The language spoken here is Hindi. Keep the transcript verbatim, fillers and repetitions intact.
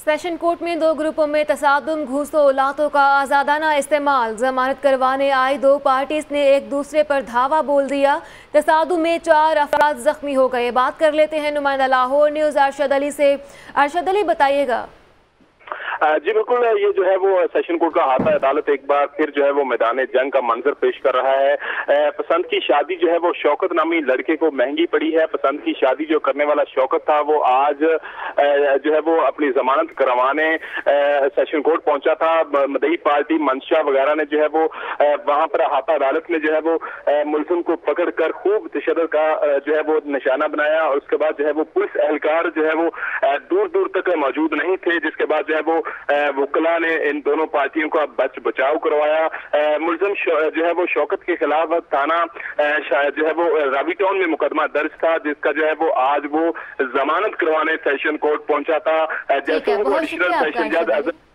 सेशन कोर्ट में दो ग्रुपों में तसादुम, घूस व औलातों का आज़ादाना इस्तेमाल। जमानत करवाने आई दो पार्टीज ने एक दूसरे पर धावा बोल दिया। तसादुम में चार अफराद जख्मी हो गए। बात कर लेते हैं नुमाइंदा लाहौर न्यूज़ अरशद अली से। अरशद अली, बताइएगा। जी बिल्कुल, ये जो है वो सेशन कोर्ट का हाथा अदालत एक बार फिर जो है वो मैदान जंग का मंजर पेश कर रहा है। पसंद की शादी जो है वो शौकत नामी लड़के को महंगी पड़ी है। पसंद की शादी जो करने वाला शौकत था वो आज जो है वो अपनी जमानत करवाने सेशन कोर्ट पहुंचा था। मदई पार्टी मंशा वगैरह ने जो है वो वहां पर हाथा अदालत में जो है वो मुलजिम को पकड़ कर खूब तशद्दुद का जो है वो निशाना बनाया और उसके बाद जो है वो पुलिस एहलकार जो है वो दूर दूर तक मौजूद नहीं थे, जिसके बाद जो है वो वकला ने इन दोनों पार्टियों का बच बचाव करवाया। मुलजिम जो है वो शौकत के खिलाफ थाना जो है वो रावी टाउन में मुकदमा दर्ज था, जिसका जो है वो आज वो जमानत करवाने सेशन कोर्ट पहुंचा था। जैसे वो एडिशनल सेशन जज